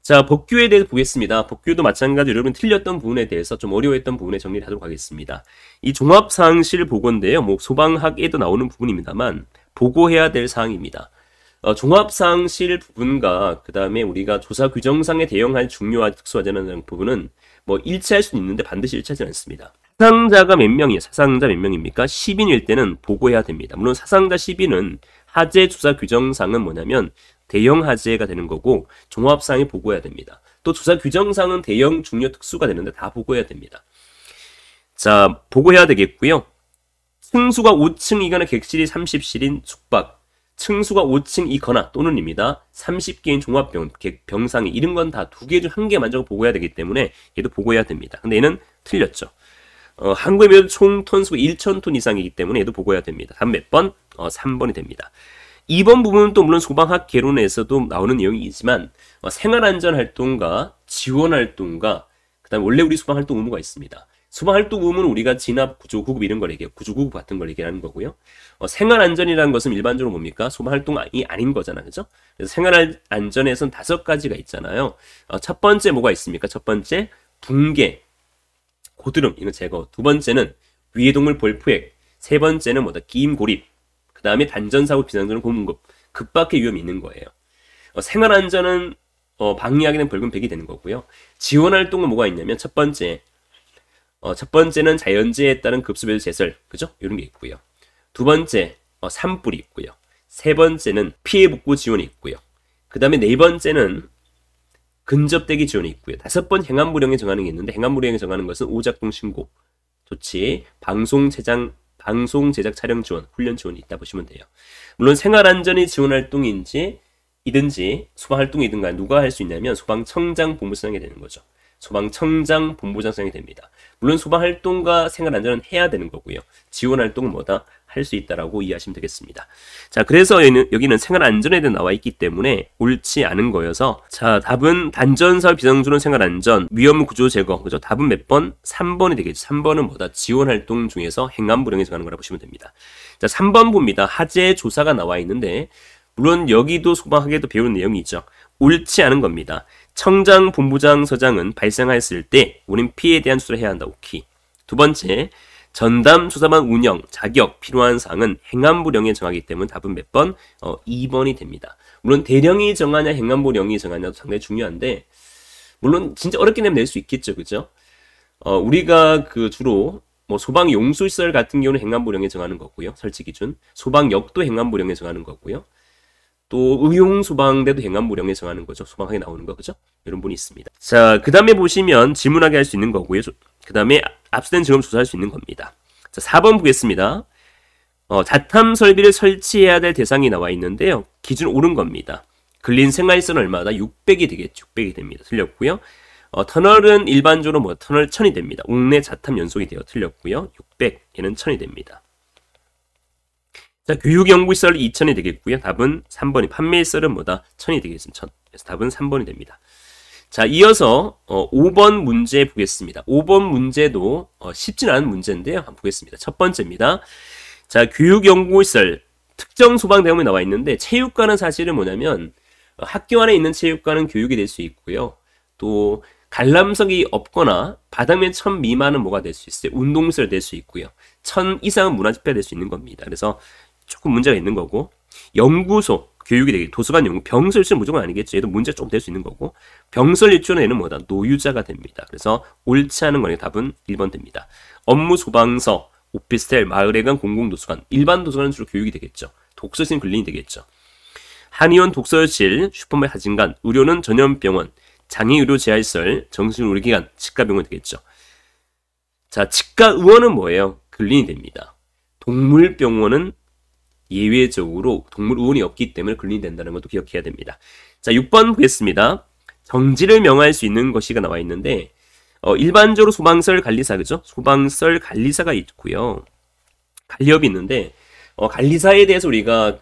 자, 복규에 대해서 보겠습니다. 복규도 마찬가지로 여러분 틀렸던 부분에 대해서 좀 어려워했던 부분에 정리를 하도록 하겠습니다. 이 종합사항실 보고인데요. 뭐 소방학에도 나오는 부분입니다만 보고해야 될 사항입니다. 종합사항실 부분과 그 다음에 우리가 조사 규정상에 대응할 중요한 특수화되는 부분은 뭐 일치할 수는 있는데 반드시 일치하지 않습니다. 사상자가 몇 명이에요? 사상자 몇 명입니까? 10인일 때는 보고해야 됩니다. 물론 사상자 10인은 하재 조사 규정상은 뭐냐면 대형 하재가 되는 거고 종합사항이 보고해야 됩니다. 또 조사 규정상은 대형, 중요, 특수가 되는데 다 보고해야 됩니다. 자, 보고해야 되겠고요. 층수가 5층이거나 객실이 30실인 숙박, 층수가 5층이거나 또는입니다. 30개인 종합병원, 병상이 이런 건 다 2개 중 1개만 적어 보고해야 되기 때문에 얘도 보고해야 됩니다. 근데 얘는 틀렸죠. 한국의 몇 총 톤수가 1,000톤 이상이기 때문에 얘도 보고해야 됩니다. 답 몇 번? 3번이 됩니다. 2번 부분은 또 물론 소방학 개론에서도 나오는 내용이지만 생활안전활동과 지원활동과 그 다음에 원래 우리 소방활동 의무가 있습니다. 소방활동 의무는 우리가 진압, 구조, 구급 이런 걸 얘기해요. 구조구급 같은 걸 얘기하는 거고요. 생활안전이라는 것은 일반적으로 뭡니까? 소방활동이 아닌 거잖아. 그죠? 그래서 생활안전에선 5가지가 있잖아요. 첫 번째 뭐가 있습니까? 첫 번째 붕괴, 고드름 이거 제거. 두 번째는 위해동물 벌포획. 세 번째는 뭐다? 기임 고립. 그 다음에 단전사고 비상전원 공급, 급박의 위험이 있는 거예요. 생활안전은 방해하게 되면 벌금 100이 되는 거고요. 지원활동은 뭐가 있냐면 첫 번째는 자연재해에 따른 급수별 제설, 그죠? 이런 게 있고요. 두 번째 산불이 있고요. 세 번째는 피해 복구 지원이 있고요. 그 다음에 네 번째는 근접대기 지원이 있고요. 다섯 번 행안부령에 정하는 게 있는데 행안부령에 정하는 것은 오작동 신고 조치, 방송 제작 촬영 지원, 훈련 지원이 있다 보시면 돼요. 물론 생활안전이 지원활동인지 이든지 소방활동이든가 누가 할 수 있냐면 소방청장 본부장이 되는 거죠. 소방청장 본부장이 됩니다. 물론 소방활동과 생활안전은 해야 되는 거고요. 지원활동은 뭐다? 할 수 있다라고 이해하시면 되겠습니다. 자, 그래서 여기는 생활안전에 대해 나와 있기 때문에 옳지 않은 거여서 자, 답은 단전사업 비상전원 생활안전, 위험구조 제거, 그죠? 답은 몇 번? 3번이 되겠죠. 3번은 뭐다? 지원활동 중에서 행안부령에 정하는 거라 보시면 됩니다. 자, 3번 봅니다. 하재 조사가 나와 있는데 물론 여기도 소방학에도 배우는 내용이죠. 옳지 않은 겁니다. 청장, 본부장, 서장은 발생하였을 때 우린 피해에 대한 수사를 해야 한다. 오케이. 두 번째, 전담 조사반 운영, 자격, 필요한 사항은 행안부령에 정하기 때문에 답은 몇 번? 2번이 됩니다. 물론 대령이 정하냐 행안부령이 정하냐도 상당히 중요한데 물론 진짜 어렵게 내면 낼 수 있겠죠. 그죠? 우리가 주로 뭐 소방용수시설 같은 경우는 행안부령에 정하는 거고요. 설치 기준. 소방역도 행안부령에 정하는 거고요. 또 의용소방대도 행안부령에 정하는 거죠. 소방학에 나오는 거, 그죠? 이런 분이 있습니다. 자, 그 다음에 보시면 질문하게 할 수 있는 거고요. 그 다음에 압수된 증언 조사할 수 있는 겁니다. 자, 4번 보겠습니다. 자탐 설비를 설치해야 될 대상이 나와 있는데요. 기준 옳은 겁니다. 근린 생활시설은 얼마다? 600이 되겠죠. 600이 됩니다. 틀렸고요. 터널은 일반적으로 터널 1000이 됩니다. 옥내 자탐 연속이 되어 틀렸고요. 600, 얘는 1000이 됩니다. 자, 교육연구시설 2000이 되겠고요. 답은 3번이. 판매시설은 뭐다? 1000이 되겠습니다. 1000. 그래서 답은 3번이 됩니다. 자, 이어서 5번 문제 보겠습니다. 5번 문제도 쉽진 않은 문제인데요. 한번 보겠습니다. 첫 번째입니다. 자, 교육연구시설 특정 소방대원이 나와 있는데 체육관은 사실은 뭐냐면 학교 안에 있는 체육관은 교육이 될 수 있고요. 또 관람석이 없거나 바닥면 1000 미만은 뭐가 될 수 있어요? 운동시설 될 수 있고요. 1000 이상은 문화집회가 될 수 있는 겁니다. 그래서 조금 문제가 있는 거고 연구소, 교육이 되게 도서관 연구, 병설 유치는 무조건 아니겠죠. 얘도 문제 좀 될 수 있는 거고 병설 유치는 얘는 뭐다? 노유자가 됩니다. 그래서 옳지 않은 거니 답은 1번 됩니다. 업무 소방서, 오피스텔, 마을회관, 공공도서관, 일반 도서관은 주로 교육이 되겠죠. 독서실 근린이 되겠죠. 한의원 독서실, 슈퍼마켓 사진관, 의료는 전염병원, 장애의료 재활시설, 정신의료기관, 치과병원 되겠죠. 자, 치과의원은 뭐예요? 근린이 됩니다. 동물병원은 예외적으로 동물의원이 없기 때문에 근린이 된다는 것도 기억해야 됩니다. 자, 6번 보겠습니다. 정지를 명할 수 있는 것이가 나와 있는데 일반적으로 소방설 관리사, 그죠? 소방설 관리사가 있고요. 관리업이 있는데 관리사에 대해서 우리가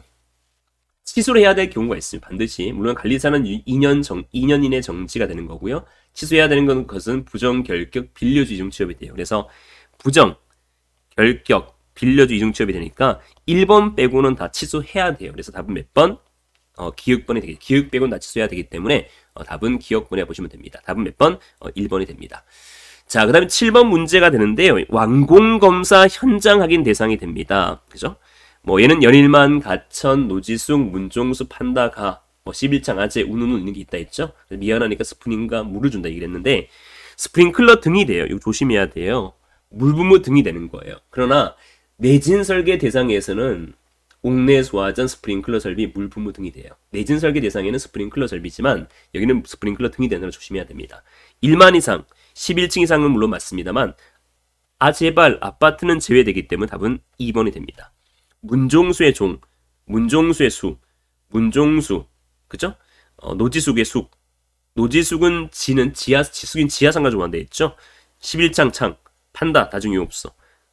취소를 해야 될 경우가 있어요. 반드시. 물론 관리사는 2년 이내 정지가 되는 거고요. 취소해야 되는 것은 부정, 결격, 빌려주 이중 취업이 돼요. 그래서 부정, 결격, 빌려주 이중 취업이 되니까 1번 빼고는 다 취소해야 돼요. 그래서 답은 몇 번? 기획번이 되겠죠. 기획 빼고는 다 취소해야 되기 때문에 답은 기억분해 보시면 됩니다. 답은 몇 번? 1번이 됩니다. 자, 그 다음에 7번 문제가 되는데요. 완공검사 현장 확인 대상이 됩니다. 그죠? 뭐 얘는 연일만, 가천, 노지숙, 문종수, 판다가, 뭐 11창, 아재, 우누누 있는 게 있다 했죠? 미안하니까 스프링과 물을 준다 얘기를 했는데 스프링클러 등이 돼요. 이거 조심해야 돼요. 물부무 등이 되는 거예요. 그러나 내진 설계 대상에서는 옥내 소화전, 스프링클러 설비, 물부무 등이 돼요. 내진 설계 대상에는 스프링클러 설비지만 여기는 스프링클러 등이 되는 걸 조심해야 됩니다. 1만 이상, 11층 이상은 물론 맞습니다만 제발 아파트는 제외되기 때문에 답은 2번이 됩니다. 문종수의 종, 문종수의 수, 문종수, 그죠? 노지숙의 숙, 노지숙은 지숙인 지하상가 좋아한다 했죠? 11창 창, 판다, 다중이 없어.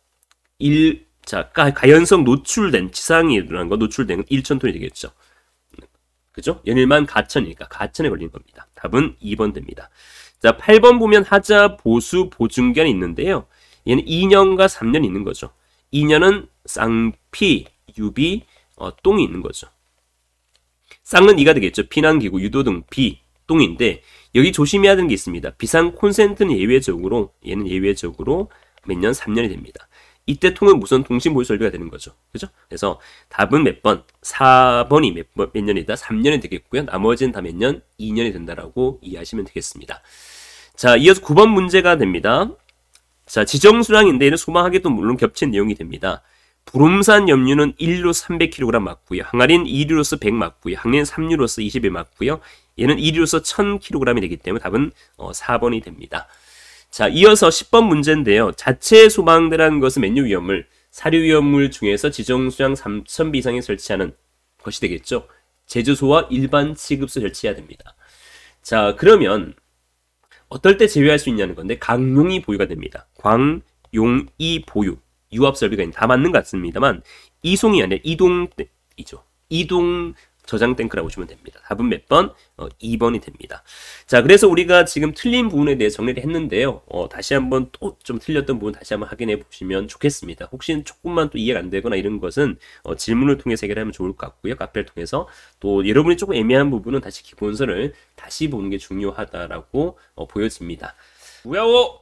가연성 노출된, 지상이 일어난 거 노출된 건 1,000톤이 되겠죠? 그죠? 연일만 가천이니까 가천에 걸리는 겁니다. 답은 2번 됩니다. 자, 8번 보면 하자, 보수, 보증견이 있는데요. 얘는 2년과 3년 있는 거죠. 2년은 쌍피, 유비, 똥이 있는 거죠. 쌍은 2가 되겠죠. 피난기구, 유도등, 비, 똥인데 여기 조심해야 되는 게 있습니다. 비상 콘센트는 얘는 예외적으로 몇 년? 3년이 됩니다. 이때 통은 무선 통신 보유 설비가 되는 거죠. 그죠? 그래서 답은 몇 번? 4번이 몇 년이다? 3년이 되겠고요. 나머지는 다 몇 년? 2년이 된다라고 이해하시면 되겠습니다. 자, 이어서 9번 문제가 됩니다. 자, 지정수량인데 얘는 소망하게도 물론 겹친 내용이 됩니다. 부름산 염류는 1유로스 300kg 맞고요. 항아리는 2유로스 100 맞고요. 항리는 3유로스 20에 맞고요. 얘는 1유로스 1000kg이 되기 때문에 답은 4번이 됩니다. 자, 이어서 10번 문제인데요. 자체 소방대라는 것은 맨유 위험물, 사료 위험물 중에서 지정수량 3000비 이상에 설치하는 것이 되겠죠. 제조소와 일반 취급소 설치해야 됩니다. 자, 그러면 어떨 때 제외할 수 있냐는 건데 강용이 보유가 됩니다. 광용이 보유, 유압 설비가 다 맞는 것 같습니다만 이송이 아니라 이동이죠. 이동 저장 탱크라고 보시면 됩니다. 답은 몇 번? 2번이 됩니다. 자, 그래서 우리가 지금 틀린 부분에 대해 정리를 했는데요. 다시 한번 또 좀 틀렸던 부분 다시 한번 확인해 보시면 좋겠습니다. 혹시 조금만 또 이해가 안 되거나 이런 것은 질문을 통해서 해결하면 좋을 것 같고요. 카페를 통해서 또 여러분이 조금 애매한 부분은 다시 기본서를 다시 보는 게 중요하다라고 보여집니다. 우야오!